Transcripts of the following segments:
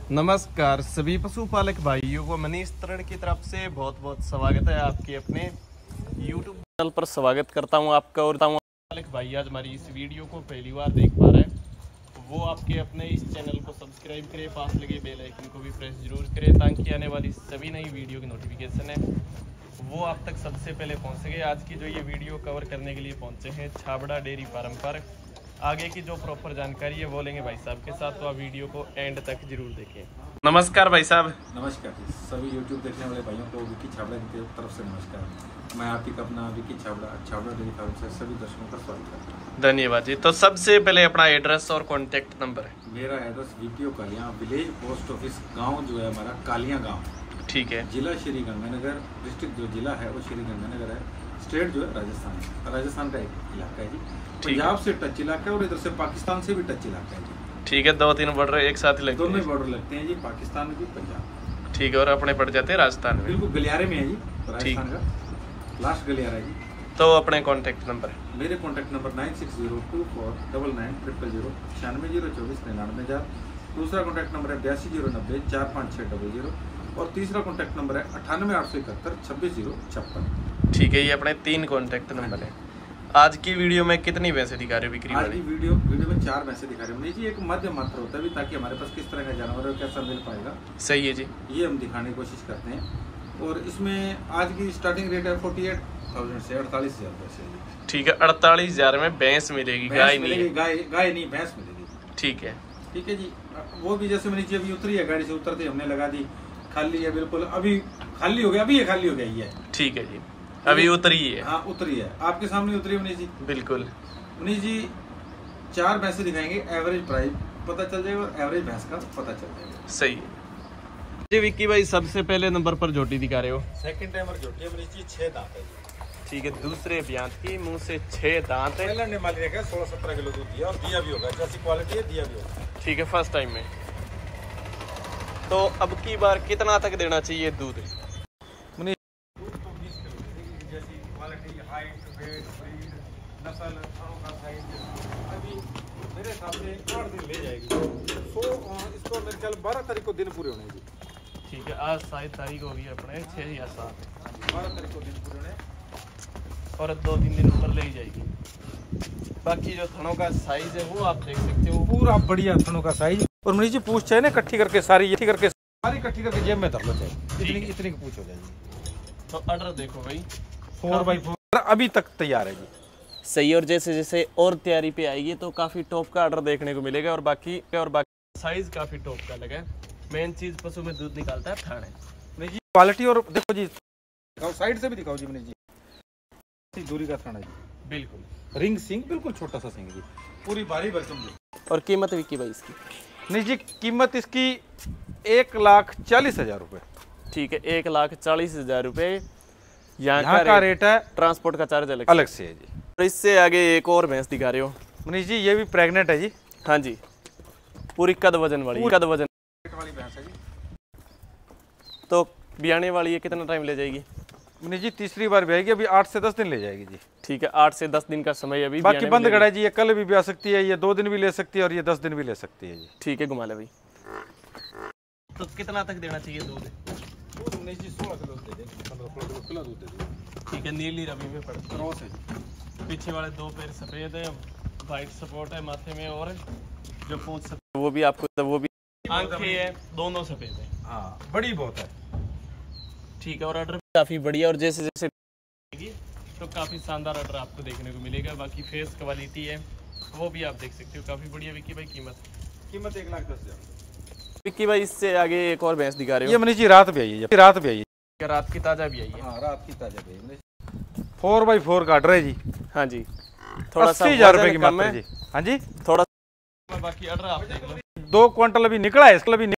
नमस्कार सभी पशुपालक भाइयों को मनीष तरण की तरफ से बहुत बहुत स्वागत है। आपके अपने YouTube चैनल पर स्वागत करता हूं आपका। और पालक भाई आज हमारी इस वीडियो को पहली बार देख पा रहे हैं वो आपके अपने इस चैनल को सब्सक्राइब करें, पास लगे बेल आइकन को भी प्रेस जरूर करें ताकि आने वाली सभी नई वीडियो की नोटिफिकेशन है वो आप तक सबसे पहले पहुँच सके। आज की जो ये वीडियो कवर करने के लिए पहुँचे हैं छाबड़ा डेयरी फार्म पर। आगे की जो प्रॉपर जानकारी है वो लेंगे भाई साहब के साथ, तो आप वीडियो को एंड तक जरूर देखें। नमस्कार भाई साहब। नमस्कार जी, सभी YouTube देखने वाले भाइयों को विक्की छाबड़ा की तरफ से नमस्कार। मैं आपकी अपना विक्की छाबड़ा डेयरी फार्म से सभी दर्शकों का स्वागत करता हूँ। धन्यवाद जी। तो सबसे पहले अपना एड्रेस और कॉन्टेक्ट नंबर है। मेरा address VPO Kalian village post office, गाँव जो है हमारा कालियाँ गाँव, ठीक है। जिला श्री गंगानगर, डिस्ट्रिक्ट जो जिला है वो श्री गंगानगर है, स्टेट जो है राजस्थान का एक इलाका है जी। पंजाब से टच इलाका है और इधर से पाकिस्तान से भी टच इलाका है जी। ठीक है, 2-3 बॉर्डर एक साथ लगते हैं। दोनों बॉर्डर लगते हैं जी, पाकिस्तान में भी पंजाब। ठीक है, और अपने पड़ जाते हैं राजस्थान में। बिल्कुल गलियारे में है जी, राजस्थान का लास्ट गलियारा है जी। तो अपने कॉन्टेक्ट नंबर है। मेरे कॉन्टैक्ट नंबर 9602499000 9604299000। दूसरा कॉन्टैक्ट नंबर है 8209045600 और तीसरा कॉन्टैक्ट नंबर है 9881726056। ठीक है, ये अपने 3 कॉन्टैक्ट नंबर है। आज की वीडियो में कितनी भैंसे दिखा रहे हो बिक्री वाली? आज की वीडियो में 4 भैंसे दिखा रहे हैं जी। एक मध्य मात्रा होता है भी, ताकि हमारे पास किस तरह का जानवर है कैसा मिल पाएगा। सही है जी, ये हम दिखाने की कोशिश करते हैं। और इसमें आज की स्टार्टिंग रेट है 48,000 से 48,000 रुपये से। ठीक है, 48,000 में भैंस मिलेगी, गाय नहीं है। गाय नहीं, भैंस मिलेगी। ठीक है जी। वो भी जैसे मैंने अभी उतरी है, गाड़ी से उतरते हमने लगा दी, खाली है बिल्कुल, अभी खाली हो गया, अभी ये खाली हो गया ये। ठीक है जी, अभी उतरी है। हाँ उतरी है, आपके सामने उतरी है मनीष जी। बिल्कुल मनीष जी 4 भैंसे दिखाएंगे, एवरेज प्राइस पता चल जाएगा और एवरेज भैंस का पता चल जाएगा। सही है जी। विक्की भाई सबसे पहले नंबर पर झोटी दिखा रहे हो। सेकंड टाइमर झोटी है मनीष जी, 6 दांत है जी। ठीक है, दूसरे ब्यांत की, मुंह से 6 दांत है। पहला ने माली रखा है, 16-17 किलो दूध दिया और दिया भी होगा, जैसी क्वालिटी है दिया भी होगा। ठीक है, फर्स्ट टाइम में। तो अब की बार कितना तक देना चाहिए दूध? जैसी क्वालिटी, हाइट, वेट, ब्रीड, नस्ल, थनों का साइज, अभी मेरे हिसाब से 8 दिन ले जाएगी। इसको मेरे ख्याल 12 तारीख को दिन पूरे होने जी। ठीक है, आज 7 तारीख होगी अपने, 6 या 7, 12 तारीख को दिन पूरे होने और 2-3 दिन ऊपर ले जाएगी। बाकी जो थनों का साइज है वो आप देख सकते हो, पूरा बढ़िया थनों का साइज। और मनीष जी पूछ चाहिए ना इकट्ठी करके सारी इकट्ठी करके जेब में धर लो चाहिए, इतनी की पूछ हो जाएगी। तो ऑर्डर देखो भाई, 4x4 अभी तक तैयार है जी। सही। और जैसे जैसे और तैयारी पे आएगी तो काफी टॉप का ऑर्डर देखने को मिलेगा। और बाकी साइज काफी टॉप का लगा। मेन चीज पशु में दूध निकालता है थान है मनीष जी। क्वालिटी और देखो जी, दिखाओ साइड से भी दिखाओ जी मनीष जी। दूरी का थाना जी, बिल्कुल रिंग सिंग, बिल्कुल छोटा सा सिंग जी, पूरी भारी भरकम जी। और कीमत विक्की भाई इसकी? नहीं जी, कीमत इसकी 1,40,000 रुपये। ठीक है, 1,40,000 रुपये यहाँ का रेट है। ट्रांसपोर्ट का चार्ज अलग से है जी। और इससे आगे एक और भैंस दिखा रहे हो मनीष जी, ये भी प्रेग्नेंट है जी। हाँ जी, पूरी कद वजन वाली भैंस है जी। तो ब्याने वाली है, कितना टाइम ले जाएगी? मनीष जी तीसरी बार ब्याएगी, अभी 8 से 10 दिन ले जाएगी जी। ठीक है, 8 से 10 दिन का समय अभी। बाकी बंद गड़ा है जी, ये कल भी ब्याह सकती है, ये 2 दिन भी ले सकती है और ये 10 दिन भी ले सकती है जी। ठीक है, घुमा ले भाई। तो कितना तक देना चाहिए दूध? मनीष जी 16 किलो दे दें, 15-16 किलो खुला दूध दे दें। ठीक है, नीली रवि में पड़ती है। क्रॉस है जी। पीछे वाले 2 पैर सफेद है, वाइट सपोर्ट है माथे में, और जो पूंछ सफेद वो भी आपको, वो भी आंखें है, दोनों सफेद है। हाँ, बड़ी बहुत है। ठीक है, और ऑर्डर काफी बढ़िया, और जैसे जैसे तो काफी शानदार ऑर्डर आपको देखने को मिलेगा। बाकी फेस क्वालिटी है वो भी आप देख सकते हो, काफी बढ़िया। विक्की भाई कीमत 1,10,000। विक्की भाई इससे आगे एक और भैंस दिखा रहे हो। ये मनीष जी रात भी आई है, रात की ताजा भी आई है। हाँ, रात की ताजा भी है। 4x4 का ऑर्डर है जी। हाँ जी, थोड़ा सा 80,000 रुपए की मात्रा जी। हाँ जी, थोड़ा बाकी ऑर्डर आप देख लो। 2 क्विंटल अभी निकला है, इसका भी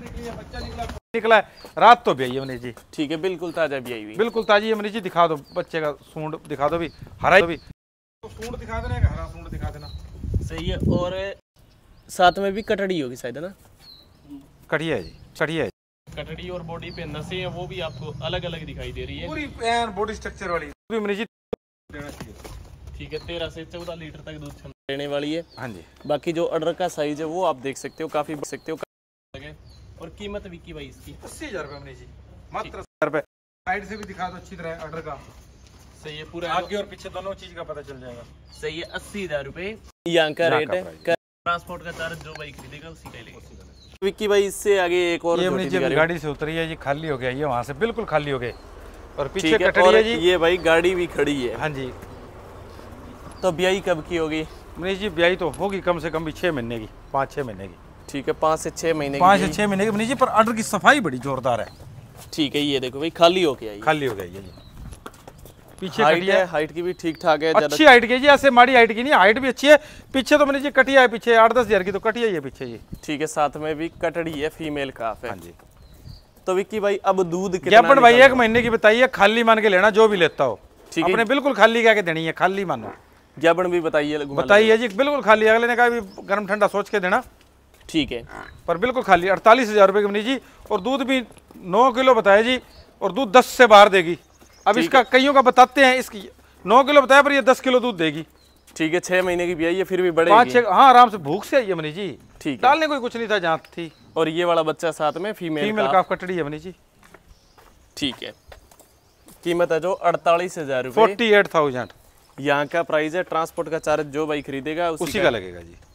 निकला है, रात तो भी आई है मनीष जी। ठीक है, बिल्कुल ताजा भी आई हुई, बिल्कुल ताजी है मनीष जी। दिखा दो बच्चे का सूंड, दिखा दो भी हरा भी सूंड दिखा देना, हरा सूंड दिखा देना। सही है, और साथ में भी कटड़ी होगी शायद, है ना? कटिया है जी, कटिया है। कटड़ी और बॉडी पे नसें हैं वो भी आपको अलग अलग दिखाई दे रही है, पूरी बॉडी स्ट्रक्चर वाली भी मनीष जी देना चाहिए। ठीक है, 13 से 14 लीटर तक दूध देने वाली है। हाँ जी। बाकी जो ऑर्डर का साइज है वो आप देख सकते हो, काफी देख सकते हो। और कीमत विक्की भाई इसकी 80,000 रुपये मनीष जी, मात्र 80,000 रुपये। साइड से भी दिखा दो अच्छी तरह ऑर्डर का। सही है, पूरा आगे और पीछे दोनों चीज का पता चल जाएगा। सही है, 80,000 रुपए यहाँ का रेट है। ट्रांसपोर्ट का चार्ज जो भाई खरीदेगा उसी का लेगा। विक्की भाई इससे आगे एक और गाड़ी से उतरी है जी, खाली हो गया ये, वहाँ से बिल्कुल खाली हो गए और पीछे कटड़ी और है जी। ये भाई गाड़ी भी खड़ी है। हाँ जी। तो ब्याई कब की होगी मनीष जी? ब्याई तो होगी कम से कम भी 6 महीने की, 5-6 महीने की। ठीक है, 5 से 6 महीने 5 से 6 महीने की मनीष जी, पर ऑर्डर की सफाई बड़ी जोरदार है। ठीक है, ये देखो भाई खाली हो गया, खाली हो गई है जी। पीछे हाइट है, हाइट की भी ठीक ठाक है, अच्छी हाइट की जी, ऐसे माड़ी हाइट की नहीं, हाइट भी अच्छी है। पीछे तो मनीष जी कटिया है, पीछे 8-10 हज़ार की तो कटिया ही है पीछे जी। ठीक है, साथ में भी कटड़ी है, फीमेल काफ है। हाँ जी। तो विक्की भाई अब दूध कितना ज्ञापन भाई 1 महीने की बताइए, खाली मान के लेना जो भी लेता हो। ठीक है, अपने बिल्कुल खाली कह के देनी है, खाली मानो। ज्ञापन भी बताइए जी, बिल्कुल खाली, अगले ने कहा भी गर्म ठंडा सोच के देना। ठीक है, पर बिल्कुल खाली 48,000 रुपये की मनीष जी। और दूध भी 9 किलो बताया जी, और दूध 10 से बाहर देगी। अब इसका कईयों का बताते हैं, इसकी 9 किलो बताया पर ये 10 किलो दूध देगी। ठीक है, 6 महीने की ब्याई है, फिर भी बढ़ेगी। 5-6, हाँ आराम से, भूख से आई है मनीष जी। ठीक है, डालने कोई कुछ नहीं था जहाँ थी। और ये वाला बच्चा साथ में फीमेल काफ कटड़ी है मनीष जी। ठीक है, कीमत है जो 48,000 रुपये, 48,000 यहाँ का प्राइस है। ट्रांसपोर्ट का चार्ज जो भाई खरीदेगा उसी का लगेगा जी।